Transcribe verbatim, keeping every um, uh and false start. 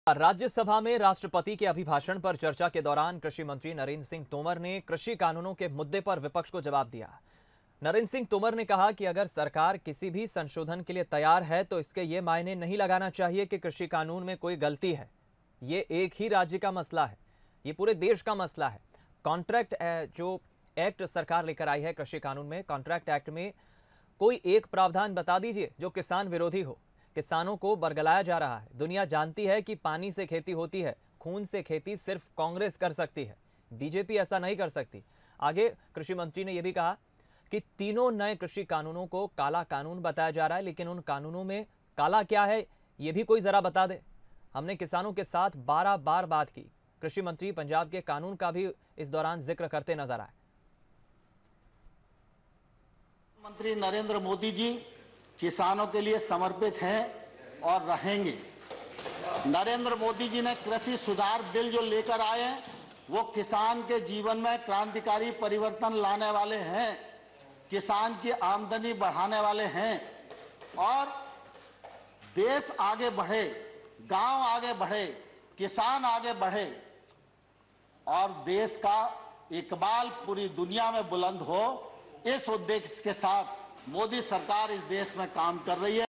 राज्यसभा में राष्ट्रपति के अभिभाषण पर चर्चा के दौरान कृषि मंत्री नरेंद्र सिंह तोमर ने कृषि कानूनों के मुद्दे पर विपक्ष को जवाब दिया। नरेंद्र सिंह तोमर ने कहा कि अगर सरकार किसी भी संशोधन के लिए तैयार है तो इसके ये मायने नहीं लगाना चाहिए कि कृषि कानून में कोई गलती है। ये एक ही राज्य का मसला है, ये पूरे देश का मसला है। कॉन्ट्रैक्ट जो एक्ट सरकार लेकर आई है कृषि कानून में, कॉन्ट्रैक्ट एक्ट में कोई एक प्रावधान बता दीजिए जो किसान विरोधी हो। किसानों को बरगलाया जा रहा है। दुनिया जानती है कि पानी से खेती होती है, खून से खेती सिर्फ कांग्रेस कर सकती है, बीजेपी ऐसा नहीं कर सकती। आगे कृषि मंत्री ने यह भी कहा कि तीनों नए कृषि कानूनों को काला कानून बताया जा रहा है, लेकिन उन कानूनों में काला क्या है ये भी कोई जरा बता दे। हमने किसानों के साथ बारह बार बात की। कृषि मंत्री पंजाब के कानून का भी इस दौरान जिक्र करते नजर आए। मंत्री नरेंद्र मोदी जी किसानों के लिए समर्पित हैं और रहेंगे। नरेंद्र मोदी जी ने कृषि सुधार बिल जो लेकर आए हैं वो किसान के जीवन में क्रांतिकारी परिवर्तन लाने वाले हैं, किसान की आमदनी बढ़ाने वाले हैं और देश आगे बढ़े, गांव आगे बढ़े, किसान आगे बढ़े और देश का इकबाल पूरी दुनिया में बुलंद हो, इस उद्देश्य के साथ मोदी सरकार इस देश में काम कर रही है।